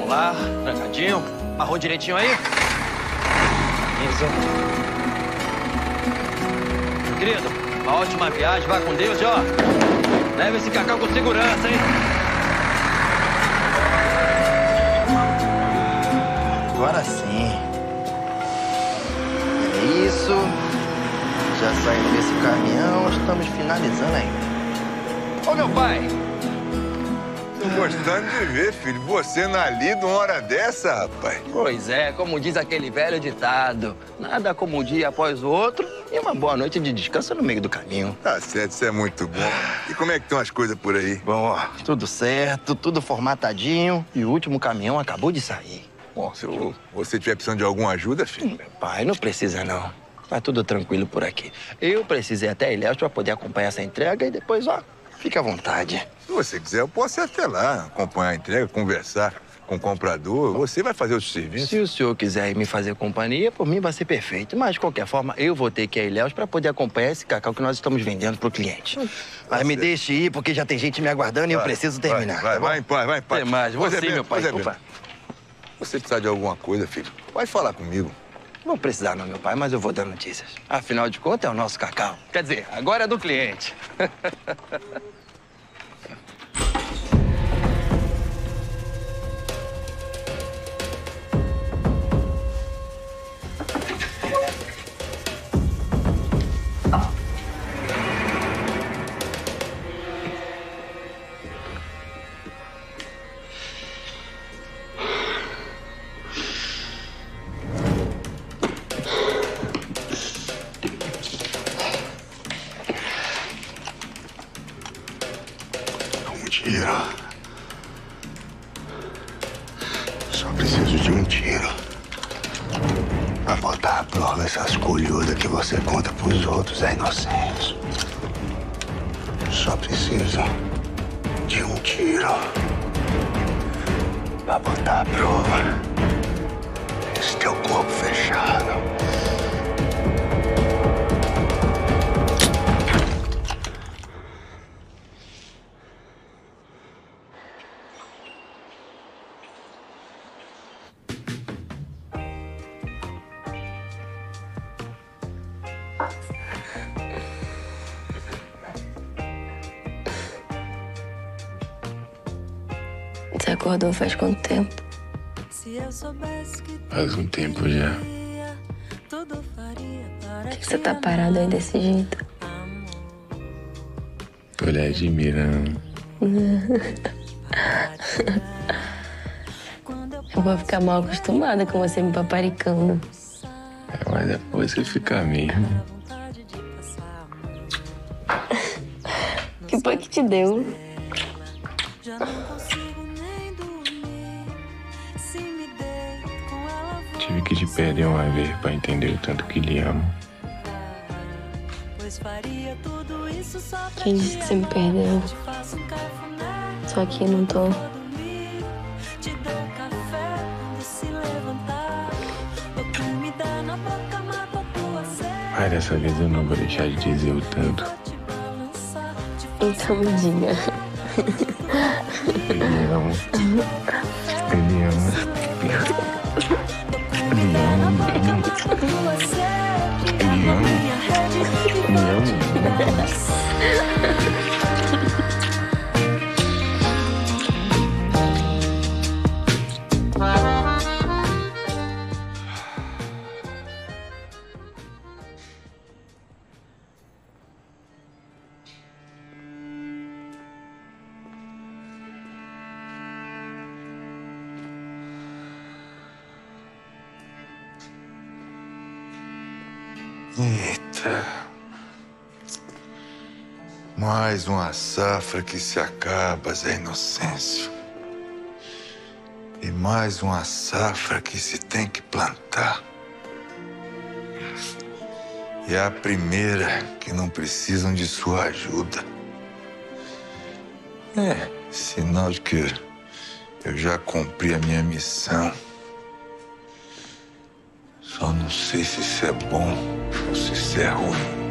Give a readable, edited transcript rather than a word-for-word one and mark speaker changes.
Speaker 1: lá, trancadinho. Amarrou direitinho aí? Isso. Querido, uma ótima viagem, vá com Deus e ó, leva esse cacau com segurança, hein?
Speaker 2: Agora sim. É isso. Já saímos desse caminhão, estamos finalizando ainda.
Speaker 1: Ô, meu pai!
Speaker 3: Tô gostando de ver, filho. Você na lida uma hora dessa, rapaz.
Speaker 1: Pois é, como diz aquele velho ditado, nada como um dia após o outro e uma boa noite de descanso no meio do caminho.
Speaker 3: Tá certo, isso é muito bom. E como é que estão as coisas por aí?
Speaker 2: Bom, ó, tudo certo, tudo formatadinho e o último caminhão acabou de sair.
Speaker 3: Bom, se você tiver precisando de alguma ajuda, filho.
Speaker 2: Meu pai, não precisa não. Tá tudo tranquilo por aqui. Eu precisei até Ilhéus pra poder acompanhar essa entrega e depois, ó, fique à vontade.
Speaker 3: Se você quiser, eu posso ir até lá, acompanhar a entrega, conversar com o comprador. Você vai fazer o serviço.
Speaker 2: Se o senhor quiser me fazer companhia, por mim vai ser perfeito. Mas, de qualquer forma, eu vou ter que ir a Ilhéus pra poder acompanhar esse cacau que nós estamos vendendo pro cliente. Mas me deixe ir, porque já tem gente me aguardando e eu preciso terminar.
Speaker 3: Vai em paz, vai em paz.
Speaker 1: Tem mais, você, meu pai.
Speaker 2: Opa.
Speaker 3: Você precisar de alguma coisa, filho, vai falar comigo.
Speaker 2: Não precisar não, meu pai, mas eu vou dar notícias. Afinal de contas, é o nosso cacau.
Speaker 1: Quer dizer, agora é do cliente.
Speaker 4: Tiro. Só preciso de um tiro pra botar à prova essas colhudas que você conta pros outros, é inocente. Só preciso de um tiro pra botar à prova esse teu corpo fechado.
Speaker 5: Você acordou faz quanto tempo?
Speaker 4: Faz um tempo já.
Speaker 5: Por que você tá parado aí desse jeito?
Speaker 4: Tô lhe admirando.
Speaker 5: Eu vou ficar mal acostumada com você me paparicando.
Speaker 4: É, mas depois você fica mesmo.
Speaker 5: Que foi que te deu?
Speaker 4: Tive que te perder uma vez pra entender o tanto que lhe amo.
Speaker 5: Quem disse que você me perdeu? Só que eu não tô.
Speaker 4: Mas dessa vez eu não vou deixar de dizer o tanto.
Speaker 5: Então me diga.
Speaker 4: Eu lhe amo. Eu lhe amo. Eu lhe amo. Eu lhe amo. Eu lhe amo.
Speaker 3: Eita. Mais uma safra que se acaba, Zé Inocêncio. E mais uma safra que se tem que plantar. E é a primeira que não precisam de sua ajuda. É sinal de que eu já cumpri a minha missão. Só não sei se isso é bom ou se isso é ruim.